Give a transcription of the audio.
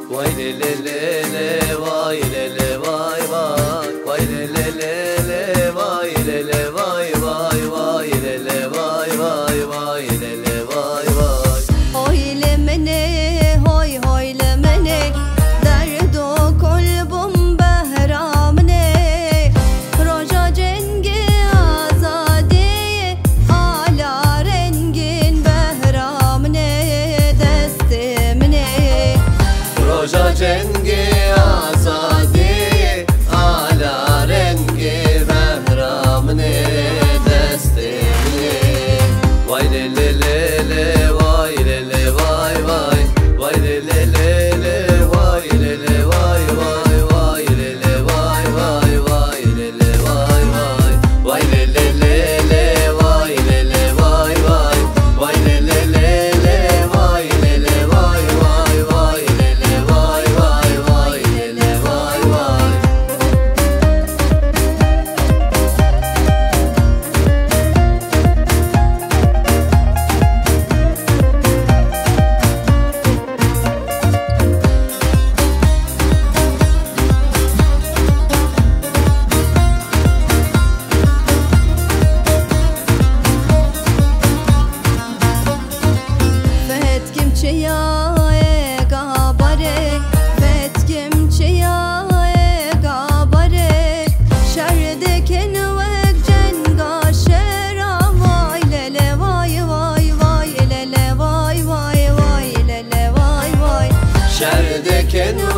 Vay le le le le, vay le le vay vay. Vay le le le le, vay le le vay vay. Vay le le vay vay, vay le le vay vay. Hoy le mene, hoy hoy le mene, derdo kolbum behramne. Roja cengi azadiye, ala rengin behramne destemne. Roja cengi azadiye, ala rengi behramne destemne. Vay le le le le, vay le le vay vay. Vay le le le le, vay le le vay vay. Vay le le vay vay, vay le le vay vay. Vay le le le le, vay le le vay vay. Vay le le le le, vay le le vay vay. Vay le le vay vay, vay le le vay vay. Fetkim çeya gabare, fetkim çeya gabare. Şerde kenvek cenga şera, vay lele vay vay vay lele vay vay vay lele vay vay. Şerdeken